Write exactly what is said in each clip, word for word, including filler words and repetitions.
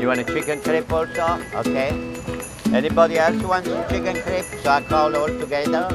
want a chicken crepe also? Okay. Anybody else wants a chicken crepe? So I call all together.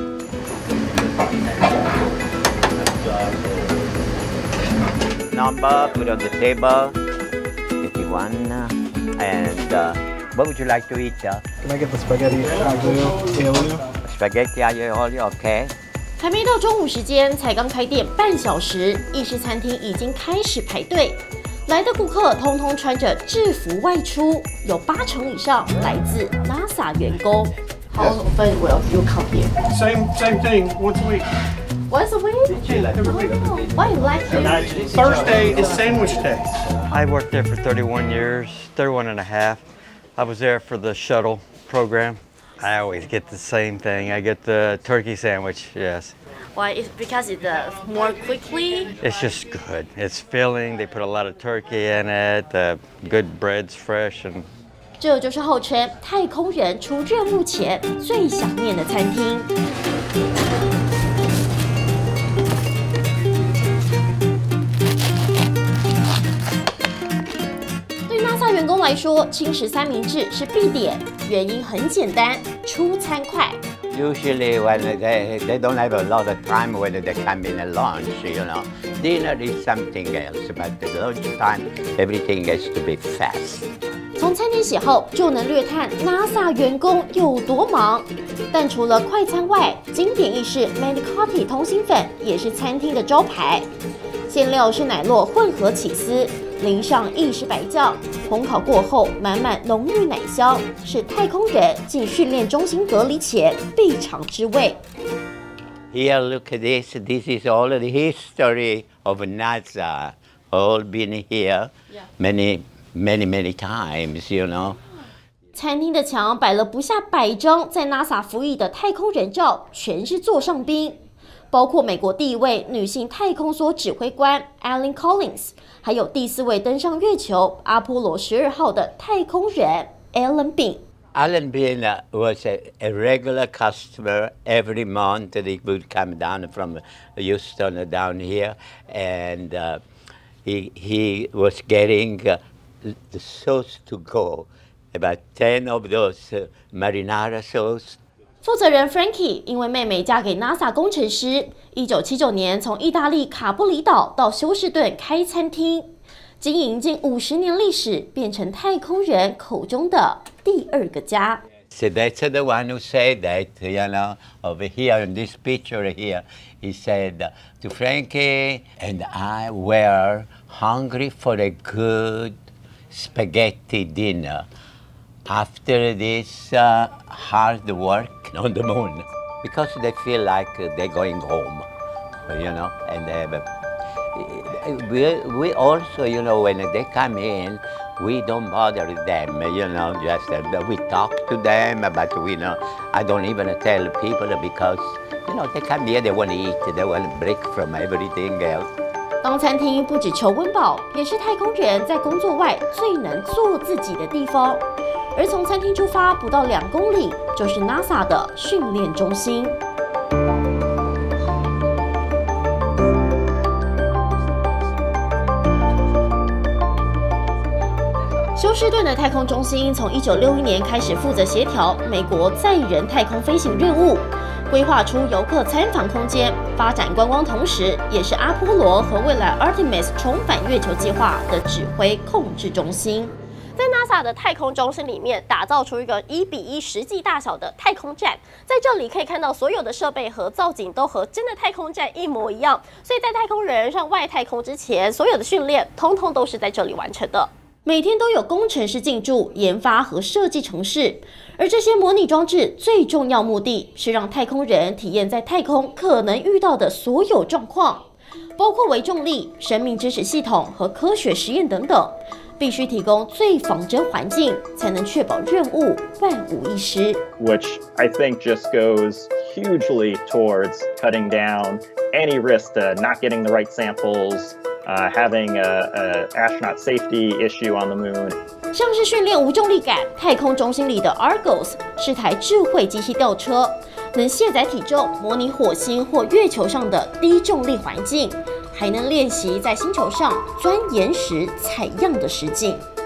Number, put on the table. fifty-one. And uh, what would you like to eat? Uh? Can I get the spaghetti aglio e olio? Spaghetti aglio e olio, okay. 还没到中午时间，才刚开店半小时，意式餐厅已经开始排队。来的顾客通通穿着制服外出，有八成以上来自 NASA 员工。How often will you come here? Same same thing once a week. Once a week? Every week. Oh, why you like it? Thursday is sandwich day. I worked there for thirty-one years, thirty-one and a half. I was there for the shuttle program. I always get the same thing. I get the turkey sandwich, yes. Why? It's because it's uh, more quickly. It's just good. It's filling. They put a lot of turkey in it. The good bread's fresh and. 这就是号称太空人出任务前最想念的餐厅。对 NASA 员工来说，轻食三明治是必点，原因很简单，出餐快。 Usually when they, they don't have a lot of time when they come in at lunch, you know. Dinner is something else, but at lunchtime, everything has to be fast. 从餐点写后就能略探 NASA 员工有多忙。但除了快餐外，经典意式 manicotti 通心粉也是餐厅的招牌。馅料是奶酪混合起司，淋上意式白酱，烘烤过后满满浓郁奶香，是太空人进训练中心隔离前必尝之味。 Here, look at this. This is all the history of NASA. All been here many, many, many times, you know. 餐厅的墙摆了不下百张在 NASA 服役的太空人照，全是座上宾，包括美国第一位女性太空梭指挥官 Ellen Collins， 还有第四位登上月球阿波罗十二号的太空人 Alan Bean。 Alan Bean was a, a regular customer every month. He would come down from Houston down here, and uh, he he was getting uh, the sauce to go. About ten of those uh, marinara sauce. 负责人 Frankie 因为妹妹嫁给 NASA 工程师，一九七九年从意大利卡布里岛到休士顿开餐厅，经营近五十年历史，变成太空人口中的第二个家。 So that's the one who said that, you know, over here in this picture here, he said to Frankie, and I were hungry for a good spaghetti dinner after this uh, hard work on the moon, because they feel like they're going home, you know, and they have a, we, we also, you know, when they come in, we don't bother them, you know, just uh, we talk to them, but we know, I don't even tell people because, you know, they come here, they want to eat, they want to break from everything else. 当餐厅不只求温饱，也是太空人在工作外最能做自己的地方。而从餐厅出发不到两公里，就是 NASA 的训练中心。休士顿的太空中心从一九六一年开始负责协调美国载人太空飞行任务，规划出游客参访空间，发展观光，同时也是阿波罗和未来 Artemis 重返月球计划的指挥控制中心。 在 NASA 的太空中心里面，打造出一个一比一实际大小的太空站。在这里可以看到，所有的设备和造景都和真的太空站一模一样。所以在太空人上外太空之前，所有的训练通通都是在这里完成的。每天都有工程师进驻、研发和设计程式，而这些模拟装置最重要目的是让太空人体验在太空可能遇到的所有状况，包括微重力、生命支持系统和科学实验等等。 必须提供最仿真环境，才能确保任务万无一失。 Which I think just goes hugely towards cutting down any risk to not getting the right samples, uh, having a, a astronaut safety issue on the moon. 像是训练无重力感，太空中心里的 Argos 是台智慧机器吊车，能卸载体重，模拟火星或月球上的低重力环境。 还能练习在星球上钻岩石采样的实境。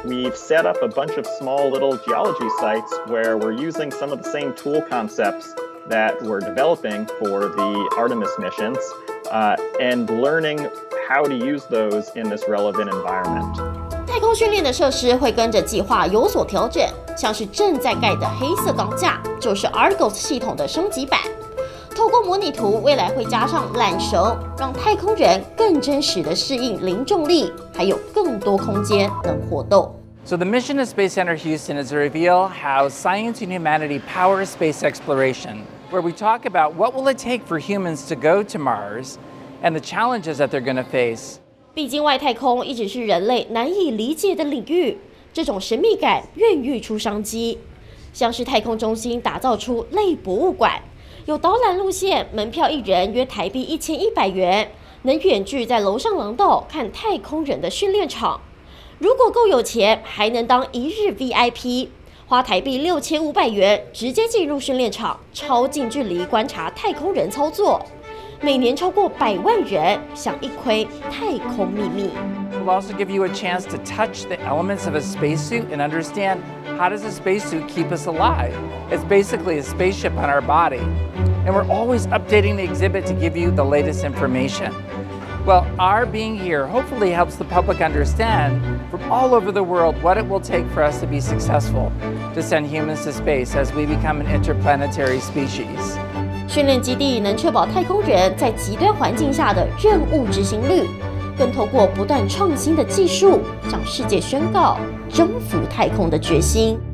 we've set up a bunch of small little geology sites where we're using some of the same tool concepts that we're developing for the Artemis missions uh, and learning how to use those in this relevant environment. 太空训练的设施会跟着计划有所调整，像是正在盖的黑色钢架，就是 Argos 系统的升级版。透过模拟图，未来会加上缆绳，让太空人更真实的适应零重力，还有更多空间能活动。 So the mission of Space Center Houston is to reveal how science and humanity power space exploration, where we talk about what will it take for humans to go to Mars and the challenges that they're going to face. 毕竟外太空一直是人类难以理解的领域，这种神秘感孕育出商机，像是太空中心打造出类博物馆，有导览路线，门票一人约台币一千一百元，能远距在楼上廊道看太空人的训练场。 如果够有钱，还能当一日 V I P， 花台币六千五百元，直接进入训练场，超近距离观察太空人操作。每年超过百万人想一窥太空秘密。 We'll also give you a chance to touch the elements of a spacesuit and understand how does a spacesuit keep us alive. It's basically a spaceship on our body, and we're always updating the exhibit to give you the latest information. Well, our being here hopefully helps the public understand from all over the world what it will take for us to be successful to send humans to space as we become an interplanetary species. 训练基地能确保太空人在极端环境下的任务执行率，更透过不断创新的技术，向世界宣告征服太空的决心。